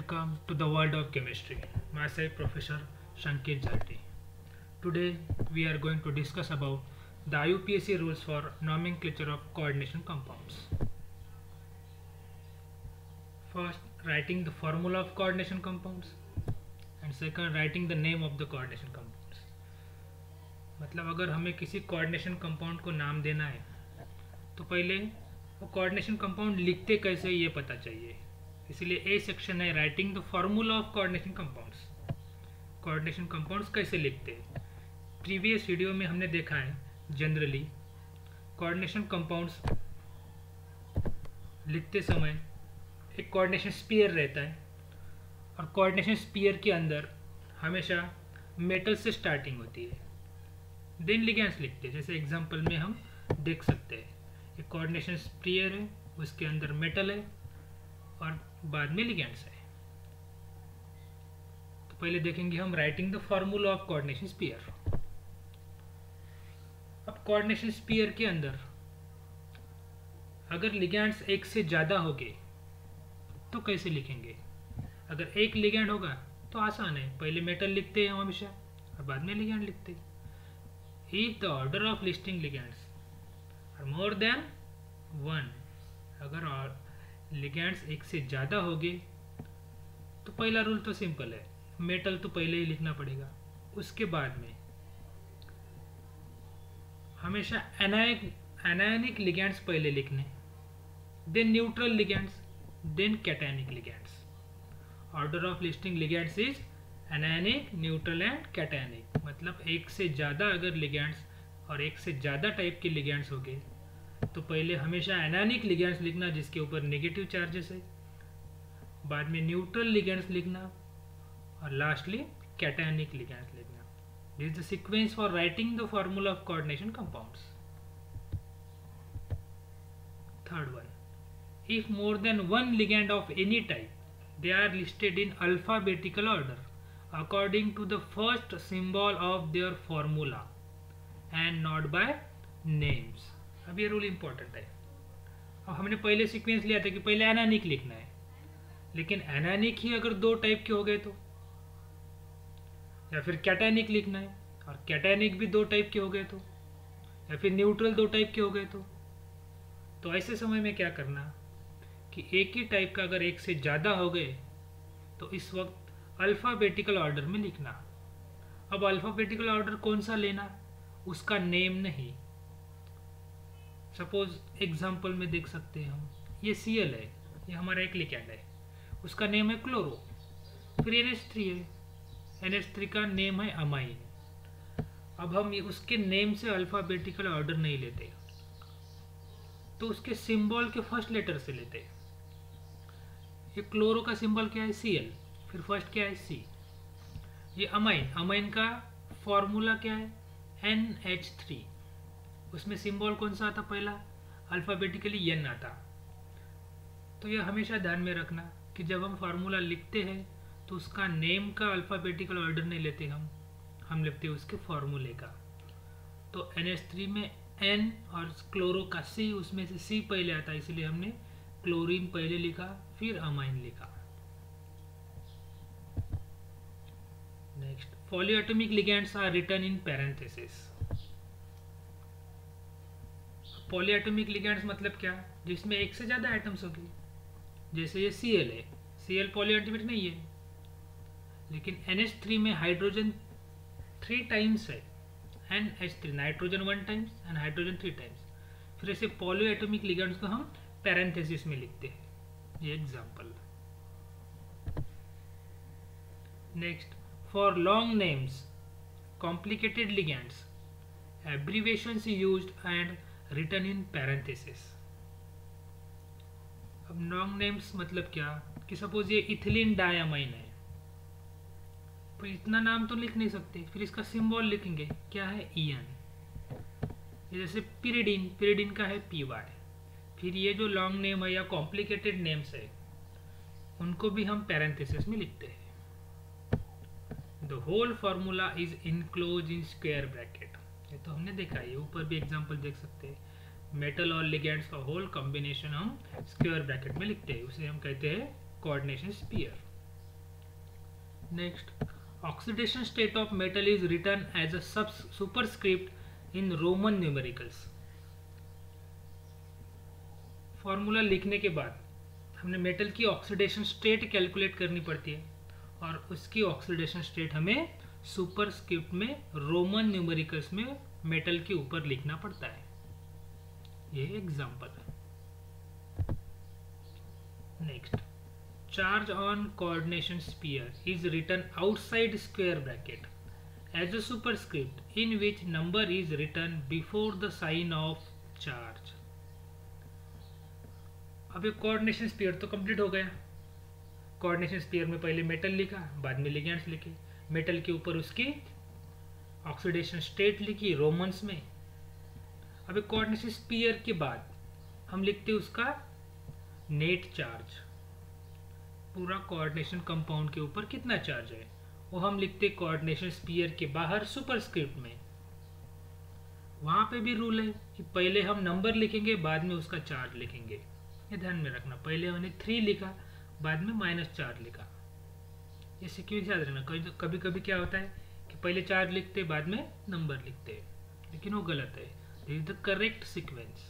welcome to the world of chemistry. Myself Professor Shankit Jati. Today we are going to discuss about the IUPAC rules for nomenclature of coordination compounds. First, writing the formula of coordination compounds, and second, writing the name of the coordination compounds. मतलब अगर हमें किसी coordination compound को नाम देना है तो पहले वो कोऑर्डिनेशन कंपाउंड लिखते कैसे ये पता चाहिए. इसलिए ए सेक्शन है writing the formula of coordination compounds. Coordination compounds कैसे लिखते हैं. प्रीवियस वीडियो में हमने देखा है जनरली कोऑर्डिनेशन कंपाउंड्स लिखते समय एक कोऑर्डिनेशन स्फीयर रहता है और कोऑर्डिनेशन स्फीयर के अंदर हमेशा मेटल से स्टार्टिंग होती है, देन लिगेंड्स लिखते हैं. जैसे एग्जांपल में हम देख सकते हैं एक कोऑर्डिनेशन स्फीयर है, उसके अंदर मेटल है और बाद में लिगेंड्स है. तो पहले देखेंगे हम writing the formula of coordination sphere. अब कोऑर्डिनेशन स्फीयर के अंदर अगर लिगेंड्स एक से ज़्यादा हो गए तो कैसे लिखेंगे. अगर एक लिगेंड होगा तो आसान है, पहले मेटल लिखते हैं हमेशा और बाद में लिगेंड लिखते हैं. If the order of listing ligands are more than one, अगर लिगेंड्स एक से ज़्यादा हो गए तो पहला रूल तो सिंपल है, मेटल तो पहले ही लिखना पड़ेगा. उसके बाद में हमेशा एनायनिक लिगेंड्स पहले लिखने, then neutral ligands, then cationic ligands. Order of listing ligands is anionic, neutral and cationic. मतलब एक से ज़्यादा अगर लिगेंड्स और एक से ज़्यादा टाइप के लिगेंड्स हो गए तो पहले हमेशा एनायनिक लिगेंड्स लिखना जिसके ऊपर नेगेटिव चार्जेस है, बाद में न्यूट्रल लिगेंड्स लिखना और लास्टली कैटायनिक लिगेंड्स लिखना. This is the sequence for writing the formula of coordination compounds. Third one, if more than one ligand of any type they are listed in alphabetical order according to the first symbol of their formula and not by names. अब ये rule important है. अब हमने पहले sequence लिया था कि पहले एनानिक लिखना है, लेकिन एनानिक ही अगर दो टाइप के हो गए तो, या फिर कैटायनिक लिखना है और कैटायनिक भी दो टाइप के हो गए तो, या फिर न्यूट्रल दो टाइप के हो गए तो ऐसे समय में क्या करना कि एक ही टाइप का अगर एक से ज़्यादा हो गए तो इस वक्त अल्फ़ाबेटिकल ऑर्डर में लिखना. अब अल्फ़ाबेटिकल ऑर्डर कौन सा लेना, उसका नेम नहीं. सपोज एग्जांपल में देख सकते हैं हम, ये Cl है, ये हमारा एक लिगेंड है, उसका नेम है क्लोरो. फिर NH3 है, NH3 का नेम है अमाइन. अब हम उसके नेम से अल्फ़ाबेटिकल ऑर्डर नहीं लेते, तो उसके सिंबल के फर्स्ट लेटर से लेते हैं. ये क्लोरो का सिंबल क्या है Cl, फिर फर्स्ट क्या है C. ये अमाइन का फॉर्मूला क्या है NH3, उसमें सिंबल कौन सा आता, पहला अल्फ़ाबेटिकली N आता. तो ये हमेशा ध्यान में रखना कि जब हम फार्मूला लिखते हैं तो उसका नेम का अल्फ़ाबेटिकल ऑर्डर नहीं लेते, हम लिखते हैं उसके फॉर्मूले का. तो NH3 में N और क्लोरो का C, उसमें से C पहले आता है, इसलिए हमने क्लोरीन पहले लिखा फिर अमाइन लिखा. Next, polyatomic ligands are written in parenthesis. Polyatomic ligands मतलब क्या, जिसमें एक से ज़्यादा आइटम्स होगी. जैसे ये Cl है, Cl पॉलीएटॉमिक नहीं है, लेकिन NH3 में हाइड्रोजन 3 टाइम्स है, NH3 nitrogen 1 times and hydrogen 3 times. फिर ऐसे पॉलीएटॉमिक लिगेंड्स को हम पैरेंथेसिस में लिखते हैं. ये example. Next, for long names complicated ligands abbreviations used and written in parenthesis. अब लॉन्ग नेम्स मतलब क्या कि सपोज ये इथिलीन डायमाइन है, तो इतना नाम तो लिख नहीं सकते, फिर इसका सिंबल लिखेंगे क्या है EN. जैसे पिरिडीन का है PY. फिर ये जो लॉन्ग नेम है या कॉम्प्लिकेटेड नेम्स है उनको भी हम पैरेंथेसिस में लिखते हैं. The whole formula is enclose in square bracket. ये तो हमने देखा है, ऊपर भी एग्जांपल देख सकते हैं. मेटल और लिगेंड्स का होल कॉम्बिनेशन हम स्क्वायर ब्रैकेट में लिखते हैं, उसे हम कहते हैं coordination sphere. Next, oxidation state of metal is written as a sub superscript in Roman numericals. Formula लिखने के बाद हमने मेटल की ऑक्सीडेशन स्टेट कैलकुलेट करनी पड़ती है और उसकी ऑक्सीडेशन स्टेट हमें सुपरस्क्रिप्ट में रोमन न्यूमेरिकल्स में मेटल के ऊपर लिखना पड़ता है। ये एग्जांपल है। Next, charge on coordination sphere is written outside square bracket as a superscript in which number is written before the sign of charge. अब ये कोऑर्डिनेशन स्फीयर तो कंप्लीट हो गया। कोऑर्डिनेशन स्फीयर में पहले मेटल लिखा, बाद में लिगेंड्स लिखे, मेटल के ऊपर उसकी ऑक्सीडेशन स्टेट लिखी रोमन्स में। अब कोऑर्डिनेशन स्फीयर के बाद हम लिखते हैं उसका नेट चार्ज, पूरा कोऑर्डिनेशन कंपाउंड के ऊपर कितना चार्ज है वो हम लिखते कोऑर्डिनेशन स्फीयर के बाहर सुपरस्क्रिप्ट में। वहां पे भी रूल है कि पहले हम नंबर लिखेंगे, बाद में उसका चार्ज लिखेंगे। ये ध्यान में रखना, पहले हमने 3 लिखा, बाद में -4 लिखा। ये सीक्वेंस याद रखना। कभी कभी क्या होता है कि पहले चार्ज लिखते बाद में नंबर लिखते हैं, लेकिन वो गलत है। This is the correct sequence.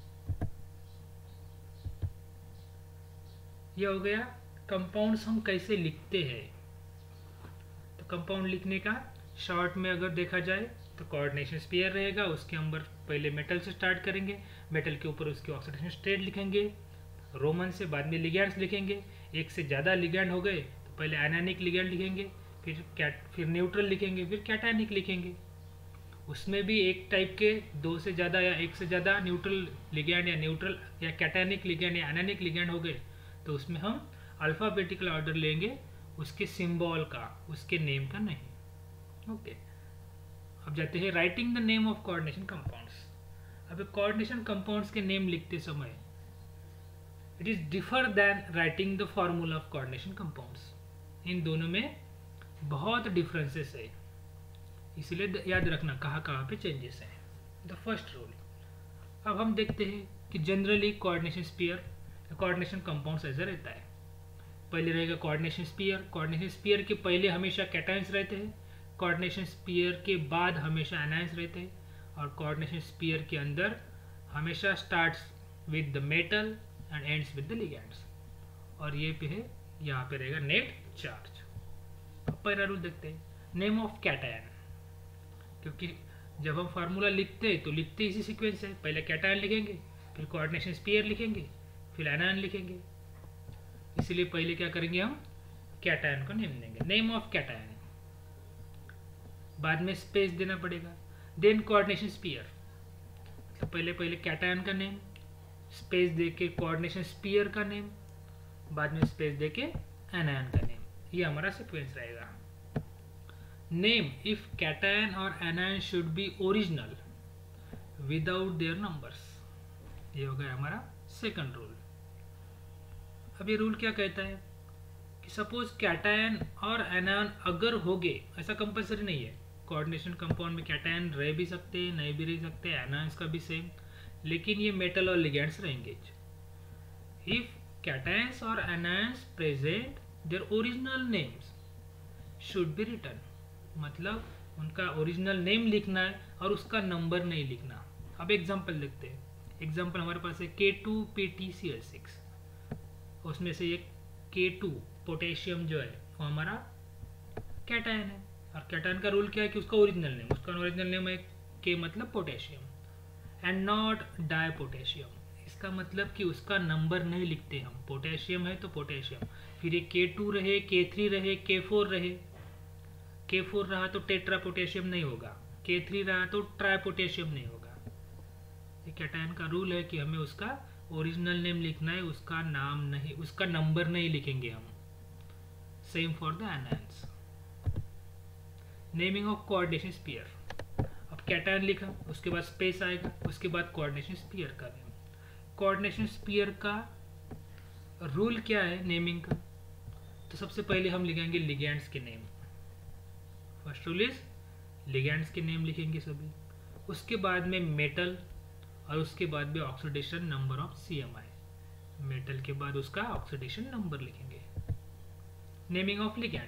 ये हो गया कंपाउंड्स हम कैसे लिखते हैं। तो कंपाउंड लिखने का शॉर्ट में अगर देखा जाए तो कोऑर्डिनेशन स्फीयर रहेगा, उसके अंदर पहले मेटल से स्टार्ट करेंगे, मेटल के ऊपर उसकी ऑक्सीडेशन स्टेट लिखेंगे रोमन से, बाद में लिगैंड्स लिखेंगे। एक से ज़्यादा लिगैंड हो गए तो पहले एनायनिक लिगैंड लिखेंगे, फिर न्यूट्रल लिखेंगे, फिर कैटायनिक लिखेंगे। उसमें भी एक टाइप के 2 से ज़्यादा या 1 से ज़्यादा न्यूट्रल लिगैंड या न्यूट्रल या कैटायनिक लिगैंड या एनायनिक लिगैंड हो गए तो उसमें हम अल्फ़ाबेटिकल ऑर्डर लेंगे, उसके सिंबल का, उसके नेम का नहीं। ओके, अब जाते हैं writing the name of coordination compounds. अब कोऑर्डिनेशन कंपाउंड्स के नेम लिखते समय it is differ than writing the formula of coordination compounds. इन दोनों में बहुत डिफरेंसेस है, इसलिए याद रखना कहाँ कहाँ पे चेंजेस हैं। द फर्स्ट रूल, अब हम देखते हैं कि generally coordination sphere coordination compounds ऐसा रहता है। पहले रहेगा कोऑर्डिनेशन स्फीयर। कोऑर्डिनेशन स्फीयर के पहले हमेशा कैटायंस रहते हैं, कोऑर्डिनेशन स्फीयर के बाद हमेशा एनायंस रहते हैं, और कोऑर्डिनेशन स्फीयर के अंदर हमेशा starts with the metal and ends with the ligands. और ये पे है, यहाँ पे रहेगा नेट चार्ज। अब पहला रूल देखते हैं, नेम ऑफ कैटायन। क्योंकि जब हम फार्मूला लिखते हैं तो लिखते इसी सीक्वेंस है, पहले कैटायन लिखेंगे, फिर कोऑर्डिनेशन स्फीयर लिखेंगे, फिर एनायन लिखेंगे। इसलिए पहले क्या करेंगे, हम कैटायन को नेम देंगे, नेम ऑफ कैटायन। बाद में स्पेस देना पड़ेगा। देन कोऑर्डिनेशन स्फीयर, तो पहले कैटायन का नेम, स्पेस देके कोऑर्डिनेशन स्फीयर का नेम, बाद में स्पेस देके एनायन का नेम। ये हमारा सीक्वेंस रहेगा। नेम इफ कैटायन और anion should be original without their numbers. ये हो गया हमारा सेकंड रूल। अब ये रूल क्या कहता है कि सपोज कैटायन और एनायन अगर हो गए, ऐसा कंपलसरी नहीं है, कोऑर्डिनेशन कंपाउंड में कैटायन रह भी सकते हैं, नहीं भी रह सकते, एनायंस का भी सेम, लेकिन ये मेटल और लिगैंड्स रहेंगे। इफ कैटायंस और anions present their original names should be written, मतलब उनका ओरिजिनल नेम लिखना है और उसका नंबर नहीं लिखना। अब एग्जांपल देखते हैं। एग्जांपल हमारे पास है K2PtCl6, उसमें से ये K2 पोटेशियम जो है वो हमारा कैटायन है, और कैटायन का रूल क्या है कि उसका ओरिजिनल नेम है K मतलब potassium and not di potassium. इसका मतलब कि उसका नंबर नहीं लिखते हम, पोटेशियम है तो पोटेशियम, फिर ये K2 रहे, K3 रहे, K4 रहे, K4 रहा तो टेट्रा पोटेशियम नहीं होगा, K3 रहा तो ट्राई पोटेशियम नहीं होगा। ये कैटायन का रूल है कि हमें उसका ओरिजिनल नेम लिखना है, उसका नाम नहीं, उसका नंबर नहीं लिखेंगे हम। Same for the anions. Naming of coordination sphere, अब कैटायन लिखा, उसके बाद स्पेस आएगा, उसके बाद कोऑर्डिनेशन स्फीयर का नेम। कोऑर्डिनेशन स्फीयर का रूल क्या है नेमिंग का, तो सबसे पहले हम लिखेंगे लिगैंड्स के name. First rule is ligands के नेम लिखेंगे सभी, उसके बाद में मेटल, और उसके बाद में oxidation number of CMI। Metal के बाद उसका ऑक्सीडेशन नंबर लिखेंगे। नेमिंग ऑफ लिगैंड्स,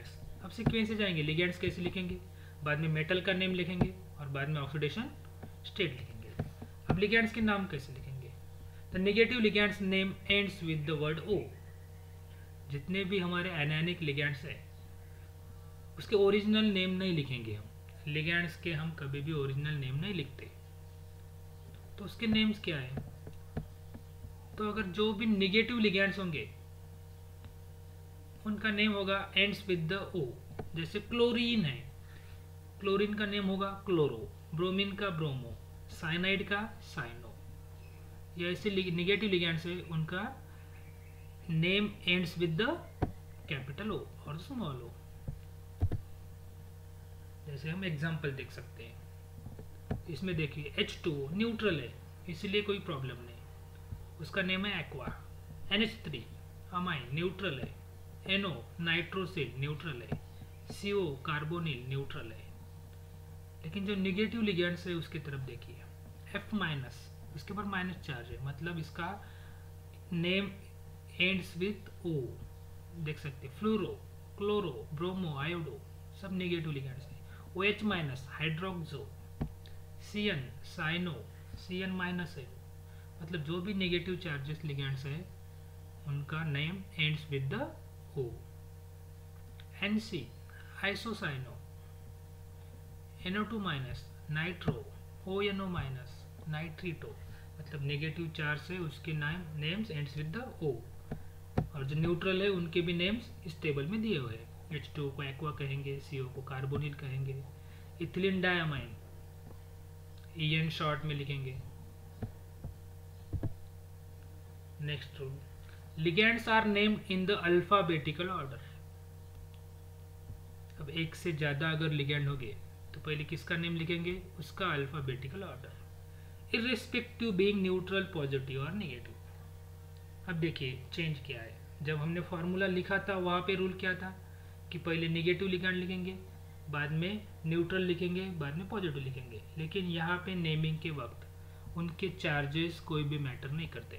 अब सीक्वेंस से जाएंगे, लिगेंड्स कैसे लिखेंगे, बाद में मेटल का नेम लिखेंगे और बाद में ऑक्सीडेशन स्टेट लिखेंगे। अब लिगेंड्स के नाम कैसे लिखेंगे, the negative ligands name ends with the word O. जितने भी हमारे एनायनिक लिगेंड्स है उसके ओरिजिनल नेम नहीं लिखेंगे हम, लिगेंड्स के हम कभी भी ओरिजिनल नेम नहीं लिखते। तो उसके नेम्स क्या है, तो अगर जो भी नेगेटिव लिगेंड्स होंगे उनका नेम होगा एंड्स विद द ओ। जैसे क्लोरीन है, क्लोरीन का नेम होगा क्लोरो, ब्रोमीन का ब्रोमो, साइनाइड का साइनो। या ऐसे नेगेटिव लिगेंड्स है उनका name ends with the capital O और स्मॉल ओ। जैसे हम एग्जांपल देख सकते हैं, इसमें देखिए H2O न्यूट्रल है इसलिए कोई प्रॉब्लम नहीं, उसका नेम है एक्वा। NH3 अमाइन न्यूट्रल है, NO नाइट्रोसिल न्यूट्रल है, CO कार्बोनिल न्यूट्रल है। लेकिन जो नेगेटिव लिगेंड्स है उसकी तरफ देखिए, F- इसके ऊपर माइनस चार्ज है, मतलब इसका नेम एंड्स विथ O। देख सकते फ्लोरो, क्लोरो, ब्रोमो, आयोडो सब नेगेटिव लिगेंड्स है। OH- hydroxo, CN cyano, CN- है, मतलब जो भी नेगेटिव चार्जेस लिगेंड्स है उनका name ends with the O। NC isocyano, NO2- nitro, ONO- nitrito, मतलब नेगेटिव चार्ज है उसके names ends with the O। और जो न्यूट्रल है उनके भी नेम्स इस टेबल में दिए हुए हैं। H2O को एक्वा कहेंगे, CO को कार्बोनिल कहेंगे, इथिलीन डायमाइन EN शॉर्ट में लिखेंगे। Next rule, ligands are named in the alphabetical order. अब एक से ज्यादा अगर लिगेंड होंगे तो पहले किसका नेम लिखेंगे, उसका alphabetical order, irrespective being neutral, positive और नेगेटिव। अब देखिए चेंज क्या है, जब हमने फॉर्मूला लिखा था वहाँ पे रूल क्या था कि पहले नेगेटिव लिगेंड लिखेंगे, बाद में न्यूट्रल लिखेंगे, बाद में पॉजिटिव लिखेंगे। लेकिन यहाँ पे नेमिंग के वक्त उनके चार्जेस कोई भी मैटर नहीं करते।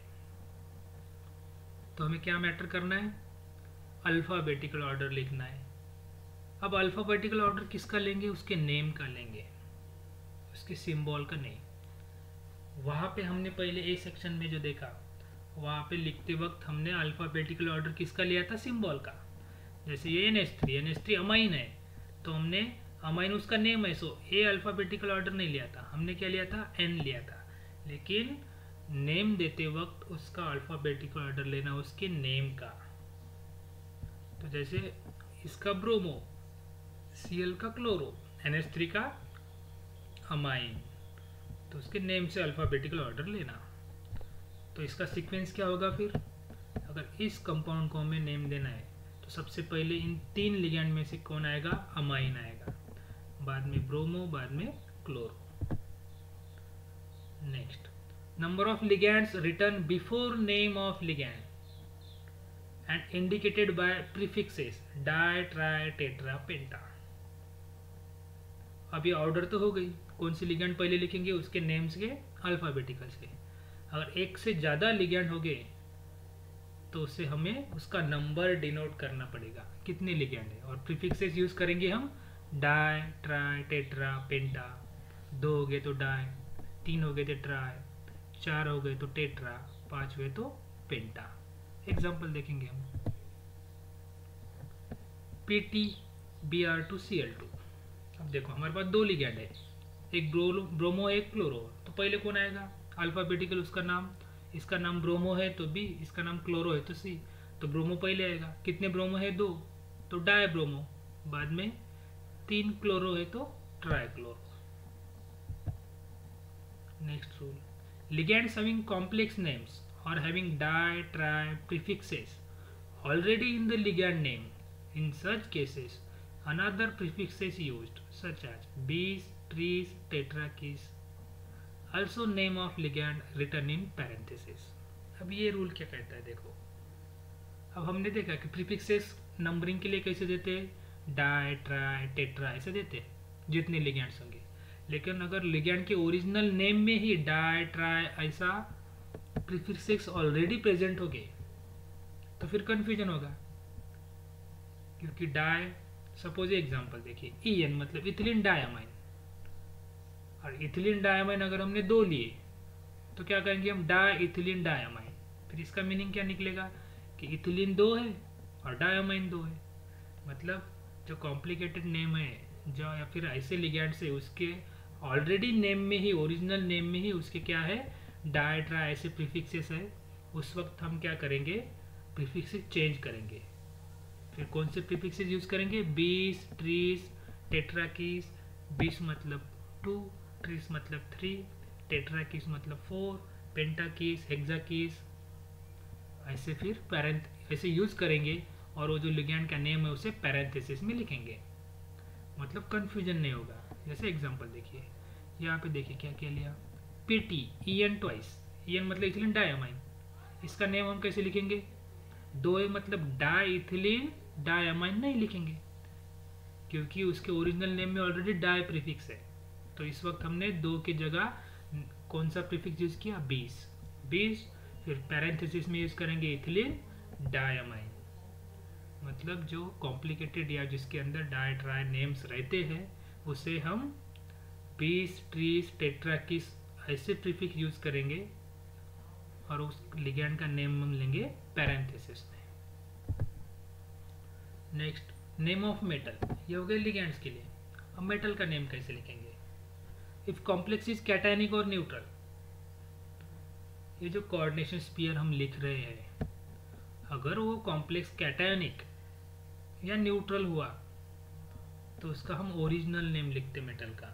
तो हमें क्या मैटर करना है, अल्फाबेटिकल ऑर्डर लिखना है। अब अल्फाबेटिकल ऑर्डर किसका लेंगे, उसके नेम का लेंगे, उसके सिंबल का नहीं। वहाँ पे हमने पहले ए सेक्शन में जो देखा वहाँ पे लिखते वक्त हमने अल्फाबेटिकल ऑर्डर किसका लिया था, सिंबल का। जैसे ये NH3 अमाइन है तो हमने अमाइन उसका नेम है, सो ए अल्फाबेटिकल ऑर्डर नहीं लिया था, हमने क्या लिया था, N लिया था। लेकिन नेम देते वक्त उसका अल्फाबेटिकल ऑर्डर लेना उसके नेम का। तो जैसे इसका ब्रोमो, Cl का क्लोरो, NH3 का अमाइन, तो उसके नेम से अल्फाबेटिकल ऑर्डर लेना। तो इसका सीक्वेंस क्या होगा फिर, अगर इस कंपाउंड को हमें नेम देना है तो सबसे पहले इन तीन लिगेंड में से कौन आएगा, अमाइन आएगा, बाद में ब्रोमो, बाद में chloro. Next, number of ligands return before name of ligand and indicated by prefixes di, tri, tetra, penta. अब ये ऑर्डर तो हो गई, कौन सी लिगेंड पहले लिखेंगे उसके नेम्स के अल्फाबेटिकल से। अगर एक से ज़्यादा लिगेंड हो गए तो उसे हमें उसका नंबर डिनोट करना पड़ेगा, कितने लिगेंड है, और प्रीफिक्सेस यूज करेंगे हम डाई, ट्राई, टेट्रा, पेंटा। 2 हो गए तो डाई, 3 हो गए तो ट्राई, 4 हो गए तो टेट्रा, 5 हुए तो पेंटा। एग्जाम्पल देखेंगे हम, PtBr2Cl2। अब देखो हमारे पास 2 लिगेंड है, एक ब्रोमो एक क्लोरो, तो पहले कौन आएगा, अल्फाबेटिकल उसका नाम, इसका नाम ब्रोमो है तो B, इसका नाम क्लोरो है तो C, तो ब्रोमो पहले आएगा। कितने ब्रोमो है, 2, तो डाई ब्रोमो, बाद में 3 क्लोरो है तो tri chloro. Next rule, ligands having complex names और having di, tri prefixes already in the ligand name, in such cases another prefix is used such as bees, trees, tetrakis, also name of ligand written in parenthesis। अब ये rule क्या कहता है, देखो अब हमने देखा कि प्रीफिक्सेस नंबरिंग के लिए कैसे देते हैं, डाई, ट्राई, टेट्रा ऐसे देते हैं जितने लिगेंड्स होंगे। लेकिन अगर लिगेंड के ओरिजिनल नेम में ही डाई, ट्राई ऐसा प्रीफिक्सेस ऑलरेडी प्रेजेंट हो गए तो फिर कंफ्यूजन होगा, क्योंकि डाई सपोज एग्जांपल देखिए, EN मतलब इथिलीन डायमाइन, और इथिलीन डायमाइन अगर हमने 2 लिए तो क्या करेंगे हम, डाई इथिलीन डायमाइन। फिर इसका मीनिंग क्या निकलेगा कि इथिलीन 2 है और डायमाइन 2 है। मतलब जो कॉम्प्लिकेटेड नेम है जो या फिर ऐसे लिगैंड से उसके ऑलरेडी नेम में ही, ओरिजिनल नेम में ही उसके क्या है, डाई ट्राई ऐसे प्रीफिक्सेस है, उस वक्त हम क्या करेंगे, प्रीफिक्सेस चेंज करेंगे। फिर कौन से प्रीफिक्सेस यूज करेंगे, बीस, ट्रीस, टेट्राकीस। बीस मतलब 2, ट्रीस मतलब 3, टेट्राकीस मतलब 4, पेंटाकीस, हेक्साकीस, ऐसे फिर ऐसे यूज करेंगे, और वो जो लिगैंड का नेम है उसे पैरेंथेसिस में लिखेंगे, मतलब कंफ्यूजन नहीं होगा। जैसे एग्जांपल देखिए, यहाँ पे देखिए क्या क्या लिया, PT EN ट्वाइस, EN मतलब इथिलीन डायमाइन, इसका नेम हम कैसे लिखेंगे, 2 मतलब डाई इथिलीन डायमाइन नहीं लिखेंगे, क्योंकि उसके ओरिजिनल नेम में ऑलरेडी डाई प्रीफिक्स है। तो इस वक्त हमने 2 की जगह कौन सा प्रीफिक्स यूज किया, 20। फिर पैरेंथेसिस में यूज करेंगे इथिलीन डायमाइन। मतलब जो कॉम्प्लिकेटेड या जिसके अंदर डाई ट्राई नेम्स रहते हैं उसे हम 20, ट्रीस, टेट्राकीस ऐसे प्रीफिक्स यूज करेंगे, और उस लिगैंड का नेम हम लेंगे पैरेंथेसिस में। नेक्स्ट, नेम ऑफ मेटल, ये हो गए लिगैंड्स के लिए। अब मेटल का नेम कैसे लिखेंगे, इफ कॉम्प्लेक्स इज कैटायनिक और न्यूट्रल। ये जो कोऑर्डिनेशन स्फीयर हम लिख रहे हैं, अगर वो कॉम्प्लेक्स कैटायनिक या न्यूट्रल हुआ तो उसका हम ओरिजिनल नेम लिखते मेटल का।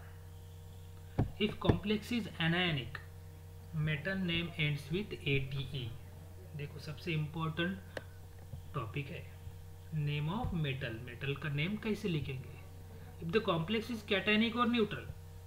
If complex is anionic, metal name ends with ATE। देखो सबसे इंपॉर्टेंट टॉपिक है, नेम ऑफ मेटल, मेटल का नेम कैसे लिखेंगे। If the complex is cationic और neutral,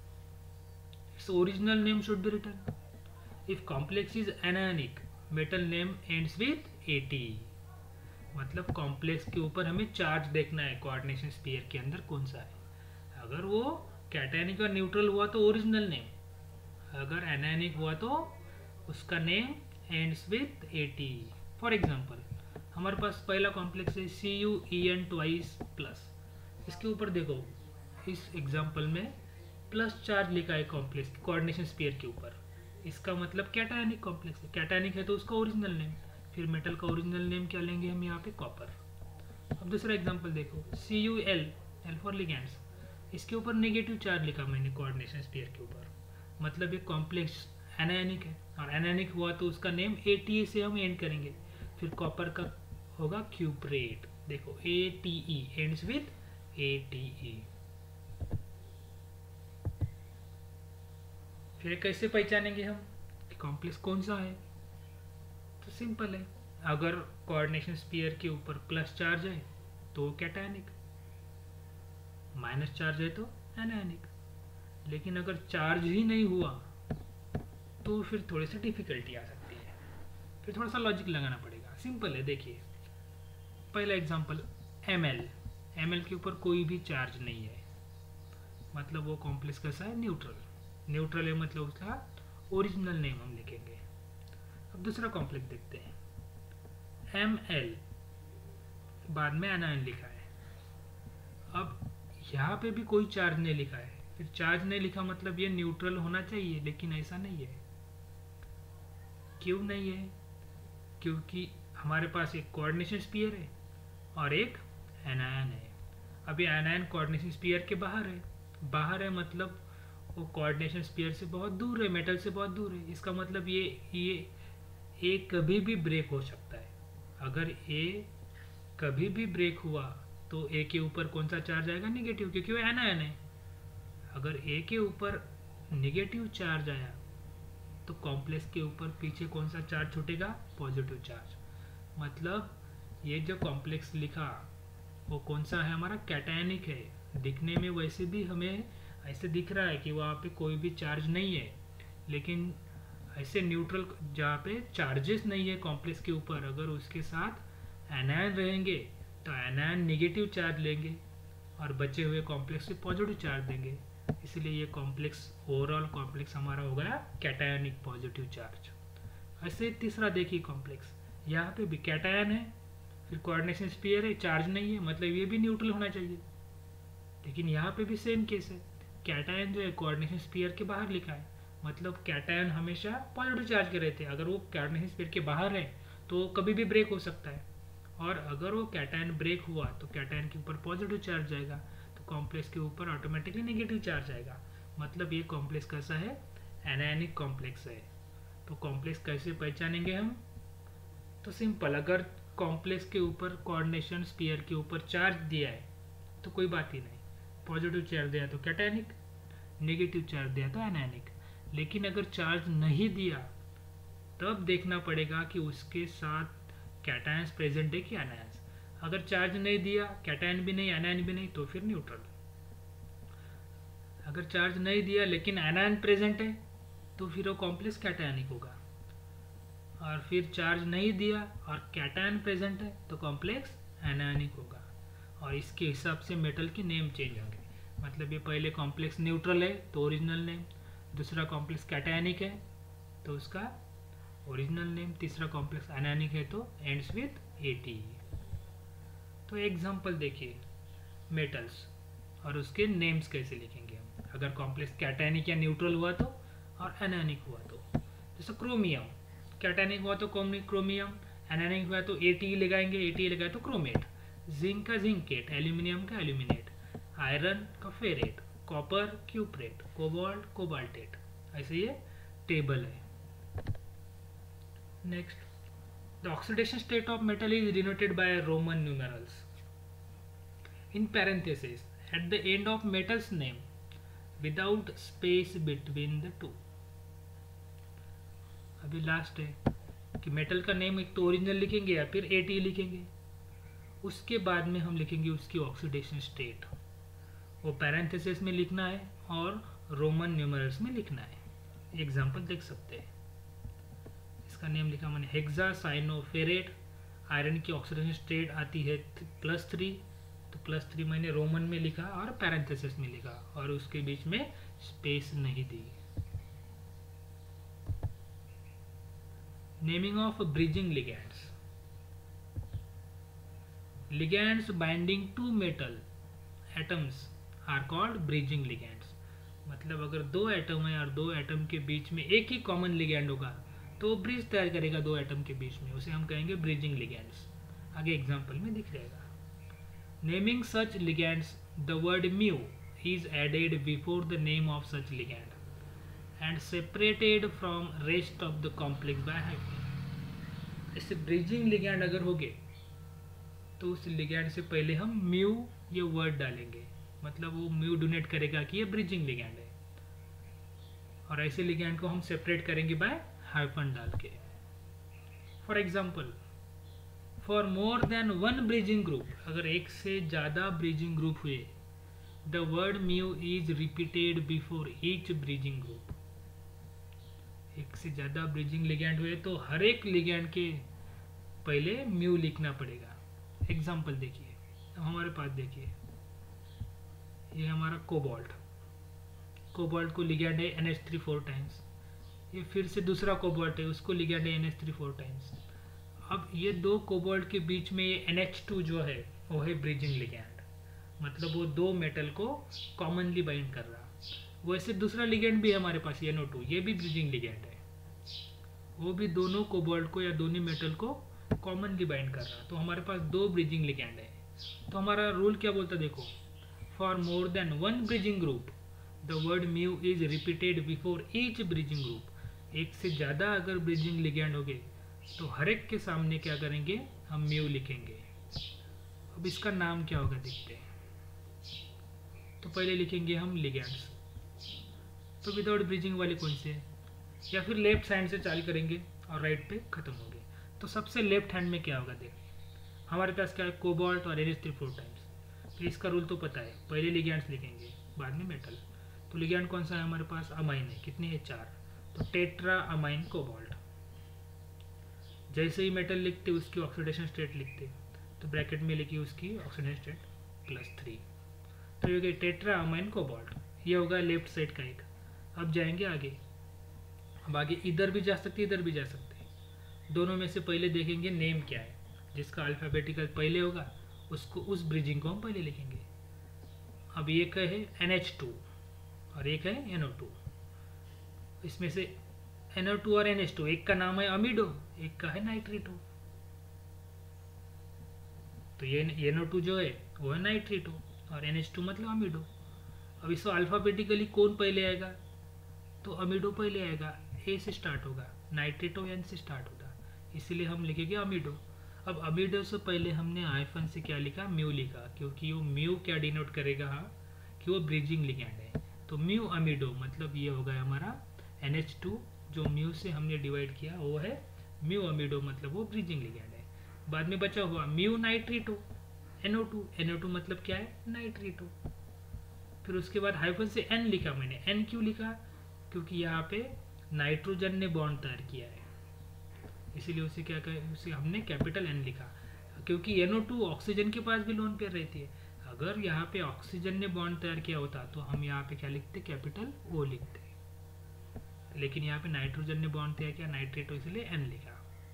it's original name should be written. If complex is anionic, metal name ends with ATE। मतलब complex के ऊपर हमें चार्ज देखना है कोऑर्डिनेशन स्फीयर के अंदर कौन सा है। अगर वो कैटायनिक और न्यूट्रल हुआ तो ओरिजिनल नेम, अगर एनायनिक हुआ तो उसका name ends with ATE। For example हमारे पास पहला कॉम्प्लेक्स है CuEN ट्वाइस प्लस, इसके ऊपर देखो इस एग्जांपल में प्लस चार्ज लिखा है कॉम्प्लेक्स कोऑर्डिनेशन स्फीयर के ऊपर, इसका मतलब कैटायनिक कॉम्प्लेक्स है। कैटायनिक है तो उसका ओरिजिनल नेम, फिर मेटल का ओरिजिनल नेम क्या लेंगे हम यहाँ पे, कॉपर। अब दूसरा एग्जांपल देखो, CuL, L फॉर लिगैंड्स, इसके ऊपर नेगेटिव चार्ज लिखा मैंने कोऑर्डिनेशन स्फीयर के ऊपर, मतलब ये कॉम्प्लेक्स एनायनिक है, और एनायनिक हुआ तो उसका नेम ATE से हम एंड करेंगे। फिर कॉपर का होगा क्यूप्रेट, देखो ATE एंड्स विथ ATE। फिर कैसे पहचानेंगे हम कि कॉम्प्लेक्स कौन सा है, तो सिंपल है, अगर कोऑर्डिनेशन स्फीयर के ऊपर प्लस चार्ज है तो कैटायनिक, माइनस चार्ज है तो एनायनिक। लेकिन अगर चार्ज ही नहीं हुआ तो फिर थोड़ी सी डिफिकल्टी आ सकती है, फिर थोड़ा सा लॉजिक लगाना पड़ेगा। सिंपल है, देखिए पहला एग्जांपल Ml के ऊपर कोई भी चार्ज नहीं है, मतलब वो कॉम्प्लेक्स कैसा है, न्यूट्रल है, मतलब उसका ओरिजिनल नेम हम लिखेंगे। अब दूसरा कॉम्प्लेक्स देखते हैं, Ml, बाद में एनायन लिखा है। अब यहाँ पे भी कोई चार्ज नहीं लिखा है, फिर चार्ज नहीं लिखा मतलब ये न्यूट्रल होना चाहिए, लेकिन ऐसा नहीं है। क्यों नहीं है, क्योंकि हमारे पास एक कोऑर्डिनेशन स्फीयर है और एक एनायन है। अभी एनायन कोऑर्डिनेशन स्फीयर के बाहर है, मतलब वो कोऑर्डिनेशन स्फीयर से बहुत दूर है, मेटल से बहुत दूर है। इसका मतलब ये कभी भी ब्रेक हो सकता है। अगर ए कभी भी ब्रेक हुआ तो ए के ऊपर कौन सा चार्ज आएगा, निगेटिव, क्योंकि वो एनायन है। अगर ए के ऊपर निगेटिव चार्ज आया तो कॉम्प्लेक्स के ऊपर पीछे कौन सा चार्ज छूटेगा, पॉजिटिव चार्ज। मतलब ये जो कॉम्प्लेक्स लिखा वो कौन सा है, हमारा कैटायनिक है। दिखने में वैसे भी हमें ऐसे दिख रहा है कि वहाँ पे कोई भी चार्ज नहीं है, लेकिन ऐसे न्यूट्रल जहाँ पे चार्जेस नहीं है कॉम्प्लेक्स के ऊपर, अगर उसके साथ एनायन रहेंगे तो एनायन निगेटिव चार्ज लेंगे और बचे हुए कॉम्प्लेक्स से पॉजिटिव चार्ज देंगे। इसलिए ये कॉम्प्लेक्स, ओवरऑल कॉम्प्लेक्स हमारा हो गया कैटायनिक पॉजिटिव चार्ज। ऐसे तीसरा देखिए कॉम्प्लेक्स, यहाँ पे भी कैटायन है, फिर कोऑर्डिनेशन स्फीयर है, चार्ज नहीं है, मतलब ये भी न्यूट्रल होना चाहिए। लेकिन यहाँ पे भी सेम केस है, कैटायन जो है कोऑर्डिनेशन स्फीयर के बाहर लिखा है, मतलब कैटायन हमेशा पॉजिटिव चार्ज के रहते हैं। अगर वो कोऑर्डिनेशन स्फीयर के बाहर है तो कभी भी ब्रेक हो सकता है, और अगर वो कैटायन ब्रेक हुआ तो कैटायन के ऊपर पॉजिटिव चार्ज जाएगा, तो कॉम्प्लेक्स के ऊपर ऑटोमेटिकली नेगेटिव चार्ज आएगा। मतलब ये कॉम्प्लेक्स कैसा है, एनायनिक कॉम्प्लेक्स है। तो कॉम्प्लेक्स कैसे पहचानेंगे हम, तो सिंपल, अगर कॉम्प्लेक्स के ऊपर कोऑर्डिनेशन स्फीयर के ऊपर चार्ज दिया है तो कोई बात ही नहीं, पॉजिटिव चार्ज दिया तो कैटायनिक, नेगेटिव चार्ज दिया तो एनायनिक। लेकिन अगर चार्ज नहीं दिया तब देखना पड़ेगा कि उसके साथ कैटायंस प्रेजेंट है कि एनायंस। अगर चार्ज नहीं दिया, कैटायन भी नहीं एनायन भी नहीं, तो फिर न्यूट्रल। अगर चार्ज नहीं दिया लेकिन एनायन प्रेजेंट है तो फिर वो कॉम्प्लेक्स कैटायनिक होगा, और फिर चार्ज नहीं दिया और कैटायन प्रेजेंट है तो कॉम्प्लेक्स एनायनिक होगा। और इसके हिसाब से मेटल के नेम चेंज होंगे। मतलब ये पहले कॉम्प्लेक्स न्यूट्रल है तो ओरिजिनल नेम, दूसरा कॉम्प्लेक्स कैटायनिक है तो उसका ओरिजिनल नेम, तीसरा कॉम्प्लेक्स एनायनिक है तो एंड्स विथ एटी। तो एग्जांपल देखिए मेटल्स, और उसके नेम्स कैसे लिखेंगे हम अगर कॉम्प्लेक्स कैटायनिक या न्यूट्रल हुआ तो, और एनायनिक हुआ तो। जैसे क्रोमियम, कैटायनिक हुआ तो क्रोमियम, एनायनिक हुआ तो एटी लगाएंगे, एटी लगाए तो क्रोमेट। जिंक का जिंकेट, एल्यूमिनियम का एल्यूमिनेट, आयरन का ferrate, copper cuprate, cobalt cobaltate. ऐसे ये टेबल है। Next, the oxidation state of metal is denoted by Roman numerals in parentheses at the end of metal's name without space between the two। अभी last है कि metal का name एक तो original लिखेंगे या फिर एटी लिखेंगे, उसके बाद में हम लिखेंगे उसकी ऑक्सीडेशन स्टेट। वो पैरेंथेसिस में लिखना है और रोमन न्यूमरल्स में लिखना है। एग्जांपल देख सकते हैं, इसका नेम लिखा मैंने हेक्सासाइनोफेरेट, आयरन की ऑक्सीडेशन स्टेट आती है +3, तो +3 मैंने रोमन में लिखा और पैरेंथेसिस में लिखा और उसके बीच में स्पेस नहीं दी। Naming of bridging ligands. Ligands binding to metal atoms are called bridging ligands. मतलब अगर दो एटम है और दो एटम के बीच में एक ही कॉमन लिगैंड होगा तो ब्रिज तैयार करेगा दो एटम के बीच में, उसे हम कहेंगे ब्रिजिंग लिगैंड्स। आगे एग्जांपल में दिख जाएगा। Naming such ligands, the word mu is added before the name of such ligand and separated from rest of the complex by hyphen। ऐसे ब्रिजिंग लिगैंड अगर होगे तो उस लिगैंड से पहले हम म्यू ये वर्ड डालेंगे, मतलब वो म्यू डोनेट करेगा कि ये ब्रिजिंग लिगैंड है, और ऐसे लिगैंड को हम सेपरेट करेंगे बाय हाइफन डाल के। For example, for more than one bridging group, अगर एक से ज़्यादा ब्रिजिंग ग्रुप हुए, the word mu is repeated before each bridging group. एक से ज़्यादा ब्रिजिंग लिगैंड हुए तो हर एक लिगैंड के पहले म्यू लिखना पड़ेगा। एग्जाम्पल देखिए, अब हमारे पास देखिए ये हमारा कोबाल्ट, कोबाल्ट को लिगैंड है NH3 4 टाइम्स, ये फिर से दूसरा कोबाल्ट है उसको लिगैंड है NH3 4 टाइम्स। अब ये दो कोबाल्ट के बीच में ये NH2 जो है वो है ब्रिजिंग लिगैंड, मतलब वो दो मेटल को कॉमनली बाइंड कर रहा। वैसे दूसरा लिगैंड भी है हमारे पास NO2, ये भी ब्रिजिंग लिगैंड है, वो भी दोनों कोबाल्ट को या दोनों मेटल को कॉमनली बाइंड कर रहा। तो हमारे पास दो ब्रिजिंग लिगैंड है। तो हमारा रूल क्या बोलता है देखो, for more than one bridging group the word mu is repeated before each bridging group. एक से ज़्यादा अगर ब्रिजिंग लिगैंड हो गए तो हर एक के सामने क्या करेंगे, हम म्यू लिखेंगे। अब इसका नाम क्या होगा देखते हैं। तो पहले लिखेंगे हम लिगैंड्स, तो विदाउट ब्रिजिंग वाले कौन से, या फिर लेफ्ट हैंड से चालू करेंगे और राइट पे खत्म हो गए। तो सबसे लेफ्ट हैंड में क्या होगा देख, हमारे पास क्या है कोबाल्ट और NH3 4 टाइम्स। तो इसका रूल तो पता है, पहले लिगैंड्स लिखेंगे बाद में मेटल। तो लिगैंड कौन सा है हमारे पास, अमाइन है, कितनी है 4, तो टेट्रा अमाइन कोबाल्ट। जैसे ही मेटल लिखते उसकी ऑक्सीडेशन स्टेट लिखते, तो ब्रैकेट में लिखी उसकी ऑक्सीडेशन स्टेट +3, तो ये टेट्रा अमाइन कोबाल्ट। ये होगा लेफ्ट साइड का एक। अब जाएंगे आगे, अब आगे इधर भी जा सकते इधर भी जा सकते, दोनों में से पहले देखेंगे नेम क्या है, जिसका अल्फ़ाबेटिकल पहले होगा उसको, उस ब्रिजिंग को हम पहले लिखेंगे। अब एक है NH2 और एक है NO2। इसमें से NO2 और NH2, एक का नाम है अमीडो, एक का है नाइट्रेटो। तो ये NO2 जो है वो है नाइट्रेटो और NH2 मतलब अमीडो। अब इसको अल्फ़ाबेटिकली कौन पहले आएगा, तो अमीडो पहले आएगा, ए से स्टार्ट होगा, नाइट्रेटो एन से स्टार्ट होगा, इसीलिए हम लिखेंगे अमीडो। अब अमीडो से पहले हमने हाइफन से क्या लिखा, म्यू लिखा, क्योंकि वो म्यू क्या डिनोट करेगा, कि वो ब्रिजिंग लिगैंड है। तो म्यू अमीडो मतलब ये हो गया हमारा NH2, जो म्यू से हमने डिवाइड किया वो है म्यू अमीडो, मतलब वो ब्रिजिंग लिगैंड है। बाद में बचा हुआ म्यू नाइट्रेटो NO2, NO2 मतलब क्या है, नाइट्रेटो। फिर उसके बाद हाइफन से N लिखा मैंने, N क्यों लिखा, क्योंकि यहाँ पे नाइट्रोजन ने बॉन्ड तैयार किया है, इसीलिए उसे क्या कहें, उसे हमने कैपिटल N लिखा। क्योंकि NO2 ऑक्सीजन के पास भी लोन पेयर रहती है, अगर यहाँ पे ऑक्सीजन ने बॉन्ड तैयार किया होता तो हम यहाँ पे क्या लिखते, कैपिटल O लिखते, लेकिन यहाँ पे नाइट्रोजन ने बॉन्ड तैयार किया, नाइट्रेटो, इसलिए N लिखा।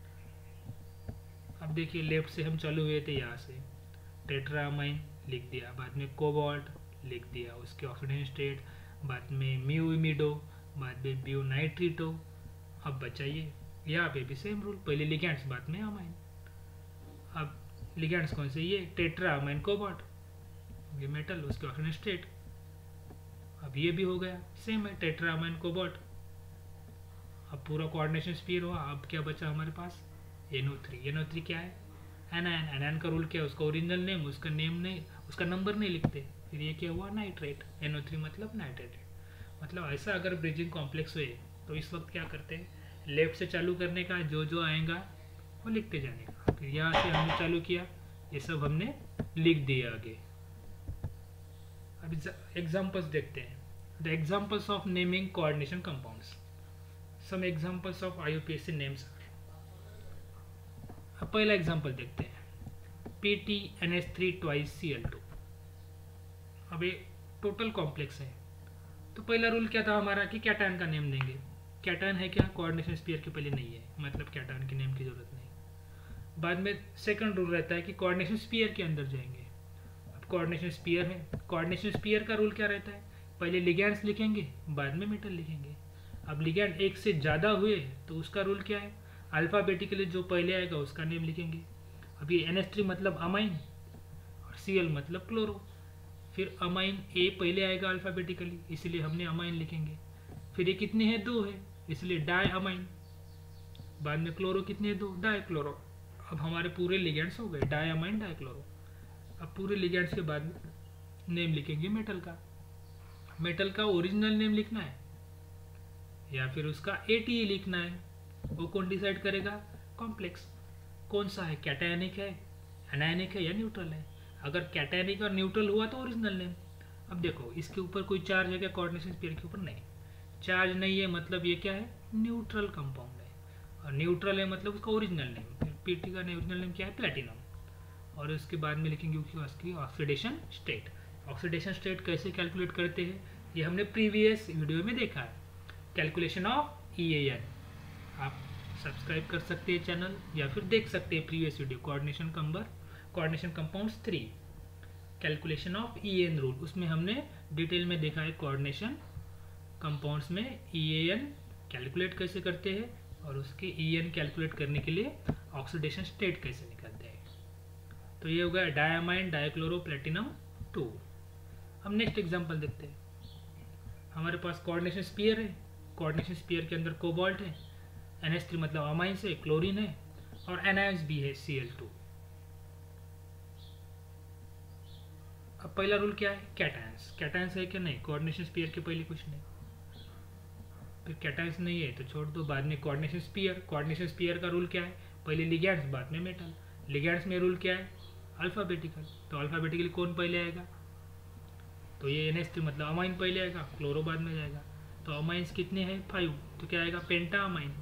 अब देखिए लेफ्ट से हम चालू हुए थे, यहाँ से टेट्रामाइन लिख दिया, बाद में कोबाल्ट लिख दिया, उसके ऑक्सीडेशन स्टेट, बाद में म्यू इमिडो, बाद में म्यू नाइट्रेटो। अब बचाइए, यहाँ पे भी सेम रूल, पहले लिगैंड्स बाद में अमाइन। अब लिगैंड्स कौन से, ये टेट्रामाइन कोबाल्ट, ये मेटल, उसके ऑक्सीडेशन स्टेट। अब ये भी हो गया सेम है, टेट्रामाइन कोबाल्ट। अब पूरा कोऑर्डिनेशन स्पीयर हुआ। अब क्या बचा हमारे पास, NO3। NO3 क्या है, एनायन। एनायन का रूल क्या है, उसका ओरिजिनल नेम, उसका नेम नहीं, उसका नंबर नहीं लिखते। फिर ये क्या हुआ, नाइट्रेट। NO3 मतलब नाइट्रेट। मतलब ऐसा अगर ब्रिजिंग कॉम्प्लेक्स हुए तो इस वक्त क्या करते हैं, लेफ्ट से चालू करने का, जो जो आएगा वो लिखते जाने का। फिर यहाँ से हमने चालू किया, ये सब हमने लिख दिया आगे। अब एग्जाम्पल्स देखते हैं। The examples of naming coordination compounds, some examples of IUPAC names. अब पहला एग्जाम्पल देखते हैं, PTNH3 twice Cl2। अब ये टोटल कॉम्प्लेक्स है, तो पहला रूल क्या था हमारा, कि कैटायन का नेम देंगे। कैटायन है क्या, कोऑर्डिनेशन स्पीयर के पहले नहीं है, मतलब कैटायन के नेम की जरूरत नहीं। बाद में सेकंड रूल रहता है कि कोऑर्डिनेशन स्पीयर के अंदर जाएंगे। अब कोऑर्डिनेशन स्पीयर है, कोऑर्डिनेशन स्पीयर का रूल क्या रहता है, पहले लिगैंड्स लिखेंगे, बाद में मेटल लिखेंगे। अब लिगैंड एक से ज़्यादा हुए तो उसका रूल क्या है, अल्फ़ाबेटिकली जो पहले आएगा उसका नेम लिखेंगे। अब ये NH3 मतलब अमाइन और Cl मतलब क्लोरो, फिर अमाइन A पहले आएगा अल्फ़ाबेटिकली, इसलिए हमने अमाइन लिखेंगे। फिर ये कितने हैं, 2 है, इसलिए डाई अमाइन। बाद में क्लोरो कितने हैं, 2, डाई क्लोरो। अब हमारे पूरे लिगेंड्स हो गए, डाई अमाइन डाई क्लोरो। अब पूरे लिगेंड्स के बाद नेम लिखेंगे मेटल का। मेटल का ओरिजिनल नेम लिखना है या फिर उसका ATE लिखना है, वो कौन डिसाइड करेगा, कॉम्प्लेक्स कौन सा है, कैटायनिक है, एनायनिक है या न्यूट्रल है। अगर कैटायनिक और न्यूट्रल हुआ तो ओरिजिनल नेम। अब देखो इसके ऊपर कोई चार्ज है क्या, कोऑर्डिनेशन स्पीयर के ऊपर नहीं, चार्ज नहीं है, मतलब ये क्या है, न्यूट्रल कंपाउंड है। और न्यूट्रल है मतलब उसका ओरिजिनल नेम। फिर PT का ओरिजिनल नेम क्या है, प्लेटिनम। और उसके बाद में लिखेंगे उसकी ऑक्सीडेशन स्टेट। ऑक्सीडेशन स्टेट कैसे कैलकुलेट करते हैं, ये हमने प्रीवियस वीडियो में देखा है, कैलकुलेशन ऑफ EAN। आप सब्सक्राइब कर सकते हैं चैनल, या फिर देख सकते हैं previous video, coordination compounds 3 calculation of EAN rule. उसमें हमने डिटेल में देखा है कोऑर्डिनेशन कंपाउंड्स में EAN कैलकुलेट कैसे करते हैं, और उसके EAN कैलकुलेट करने के लिए ऑक्सीडेशन स्टेट कैसे निकालते हैं। तो ये हो गया डायमाइन डाइक्लोरो प्लेटिनम 2। हम नेक्स्ट एग्जांपल देखते हैं। हमारे पास कोऑर्डिनेशन स्पीयर है, कोऑर्डिनेशन स्पीयर के अंदर कोबाल्ट है, NH3 मतलब अमाइंस है, क्लोरीन है, और एनायंस भी है, Cl2। अब पहला रूल क्या है, कैटायंस। कैटायंस है क्या, नहीं, कोऑर्डिनेशन स्पीयर के पहले कुछ नहीं। फिर कैटायंस नहीं है तो छोड़ दो। बाद में कोऑर्डिनेशन स्पीयर का रूल क्या है, पहले लिगैंड्स बाद में मेटल। लिगैंड्स में रूल क्या है, अल्फाबेटिकल। तो अल्फाबेटिकली कौन पहले आएगा, तो ये NH3 मतलब अमाइन पहले आएगा, क्लोरो बाद में जाएगा। तो अमाइंस कितने हैं, 5, तो क्या आएगा, पेंटा अमाइन।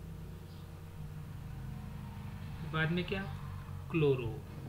बाद में क्या, क्लोरो,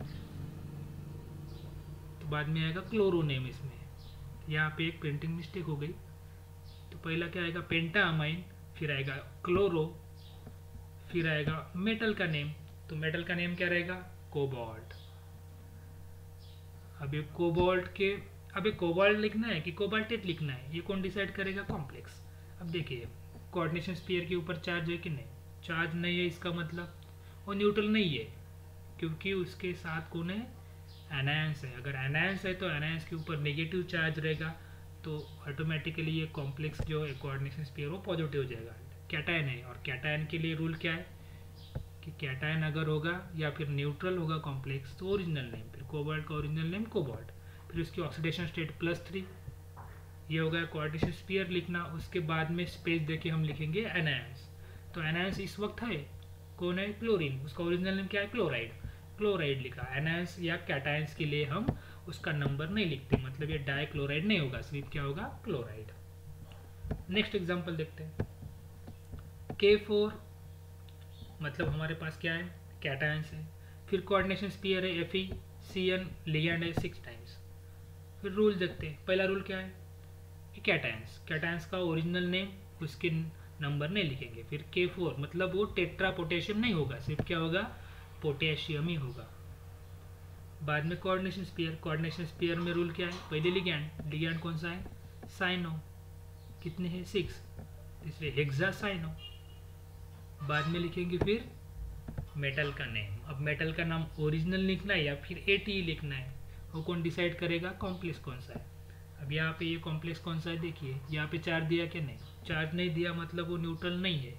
तो बाद में आएगा क्लोरो नेम। इसमें यहाँ पे एक प्रिंटिंग मिस्टेक हो गई, तो पहला क्या आएगा, पेंटा अमाइन, फिर आएगा क्लोरो, फिर आएगा मेटल का नेम। तो मेटल का नेम क्या रहेगा, कोबाल्ट। अब ये कोबाल्ट के अब ये कोबाल्ट लिखना है कि कोबाल्टेट लिखना है, ये कौन डिसाइड करेगा? कॉम्प्लेक्स। अब देखिए कोऑर्डिनेशन स्फीयर के ऊपर चार्ज है कि नहीं? चार्ज नहीं है, इसका मतलब वो न्यूट्रल नहीं है, क्योंकि उसके साथ कौन है? एनायंस है। अगर एनायंस है तो एनायंस के ऊपर नेगेटिव चार्ज रहेगा, तो ऑटोमेटिकली ये कॉम्प्लेक्स जो है कोऑर्डिनेशन स्फीयर वो पॉजिटिव हो जाएगा। कैटायन है, और कैटायन के लिए रूल क्या है कि कैटायन अगर होगा या फिर न्यूट्रल होगा कॉम्प्लेक्स तो ओरिजिनल नेम, फिर कोबाल्ट का ओरिजिनल नेम कोबाल्ट, फिर उसकी ऑक्सीडेशन स्टेट +3, ये होगा कोऑर्डिनेशन स्फीयर लिखना। उसके बाद में स्पेस देके हम लिखेंगे एनायंस। तो एनायंस इस वक्त है कौन है? क्लोरीन, उसका ओरिजिनल नेम क्या है? क्लोराइड। क्लोराइड लिखा। एनायंस या कैटायंस के लिए हम उसका नंबर नहीं लिखते, मतलब ये डाइक्लोराइड नहीं होगा, सिर्फ क्या होगा? क्लोराइड। नेक्स्ट एग्जांपल देखते हैं। K4 मतलब हमारे पास क्या है? कैटायंस है। फिर कोऑर्डिनेशन स्फीयर है FeCN, लिगैंड है 6 टाइम्स। फिर रूल देखते हैं। पहला रूल क्या है कि कैटायंस, कैटायंस का ओरिजिनल नेम उसके नंबर नहीं लिखेंगे। फिर K4 मतलब वो टेट्रा पोटेशियम नहीं होगा, सिर्फ क्या होगा? पोटेशियम ही होगा। बाद में कोऑर्डिनेशन स्फीयर, कोऑर्डिनेशन स्फीयर में रूल क्या है? पहले लिगैंड, लिगैंड कौन सा है? साइनो, कितने हैं? 6, इसलिए हेक्सासाइनो। बाद में लिखेंगे फिर मेटल का नेम। अब मेटल का नाम ओरिजिनल लिखना है या फिर ATE लिखना है, वो कौन डिसाइड करेगा? कॉम्प्लेक्स कौन सा है। अब यहाँ पे ये कॉम्प्लेक्स कौन सा है? देखिए यहाँ पे चार्ज दिया क्या? नहीं, चार्ज नहीं दिया मतलब वो न्यूट्रल नहीं है।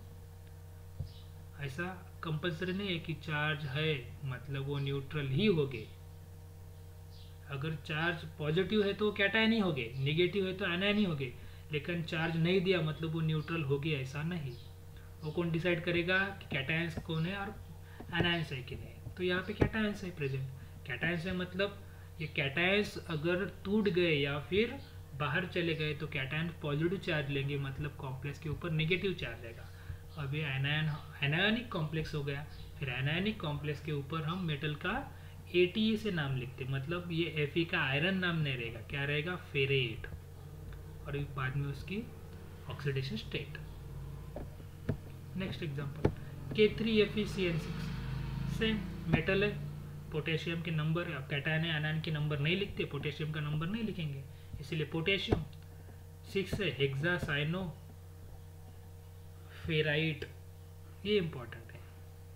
ऐसा कंपल्सरी नहीं है कि चार्ज है मतलब वो न्यूट्रल ही होगे। अगर चार्ज पॉजिटिव है तो कैटायन ही होगे, नेगेटिव है तो एनायन ही होगे, लेकिन चार्ज नहीं दिया मतलब वो न्यूट्रल होगे ऐसा नहीं। वो कौन डिसाइड करेगा कि कैटायंस कौन है और एनायंस है कि नहीं? तो यहाँ पे कैटायंस है प्रेजेंट। कैटायंस है मतलब ये कैटायंस अगर टूट गए या फिर बाहर चले गए तो कैटायन पॉजिटिव चार्ज लेंगे, मतलब कॉम्प्लेक्स के ऊपर नेगेटिव चार्ज रहेगा। अब ये एनायनिक कॉम्प्लेक्स हो गया। फिर एनायनिक कॉम्प्लेक्स के ऊपर हम मेटल का ATE से नाम लिखते, मतलब ये Fe का आयरन नाम नहीं रहेगा, क्या रहेगा? फेरेट। और बाद में उसकी oxidation state. Next example K3FeCN6, same metal है, पोटेशियम के नंबर, कैटायन है, एनायन के नंबर नहीं लिखते, पोटेशियम का नंबर नहीं लिखेंगे, इसलिए पोटेशियम 6 है हेक्सासाइनो फेराइट, ये इंपॉर्टेंट है।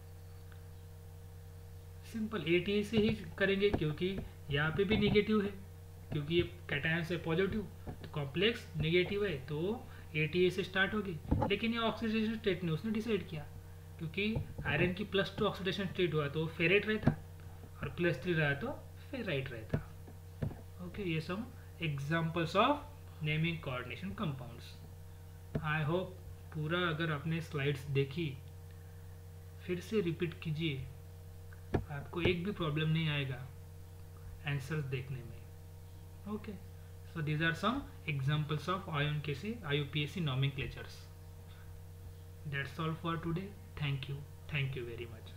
सिंपल ATE से ही करेंगे क्योंकि यहाँ पे भी निगेटिव है, क्योंकि ये कैटायन से पॉजिटिव, तो कॉम्प्लेक्स नेगेटिव है तो ATE से स्टार्ट होगी। लेकिन ये ऑक्सीडेशन स्टेट ने उसने डिसाइड किया, क्योंकि आयरन की +2 ऑक्सीडेशन स्टेट हुआ तो फेरेट रहता और +3 रहा तो फेराइट रहता। ओके, ये सब examples of naming coordination compounds. I hope पूरा अगर आपने स्लाइड्स देखी फिर से रिपीट कीजिए, आपको एक भी प्रॉब्लम नहीं आएगा आंसर्स देखने में। Okay, so these are some examples of IUPAC nomenclatures. That's all for today. Thank you very much.